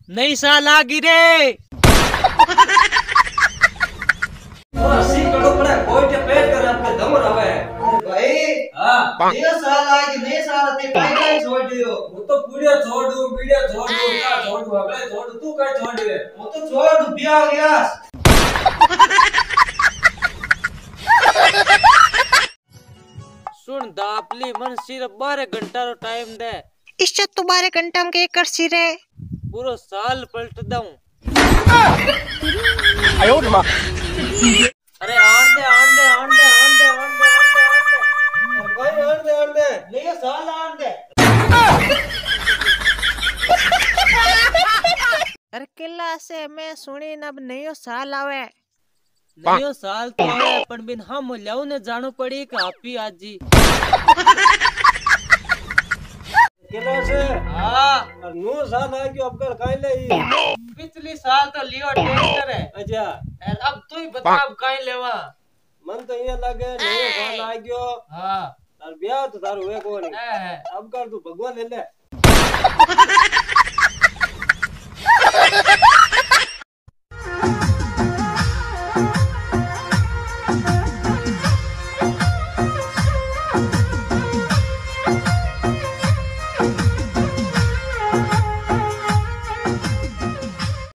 नई साल आ गई रे। सी कड़ो पड़े कोई के पेट कर आपके दम रवे भाई। हां नया साल आ गई, नए साल ते काई छोड़ दियो। वो तो पूरे छोड़ दूं बीड़े छोड़ दूं क्या छोड़ दूं अगले छोड़ दूं तू काय छोड़ दे वो तो छोड़ दू बिया हो गया। सुन दापली मन सिर्फ 12 घंटा रो टाइम दे। इससे तुम्हारे घंटा में के कर सिरे पूरा साल पलट दूं। अरे आन दे आन दे आन दे आन दे आन दे आन दे आन दे। भाई आन दे नया साल आन दे। अरे किला से मैं सुनी अब नयो साल आवे। नयो साल तो है पण बिन हम ल्याऊ ने जानो पड़ी कि हापी आजी। केला से हां नो साल आ गयो अब कर काई ले पिछली साल तो लियो ट्रैक्टर है। अच्छा और अब तू ही बता अब काई लेवा। मन तो ये लगे नयो साल आ गयो हां तार ब्याह तो तार हुए कोनी है अब कर तू भगवान ले ले।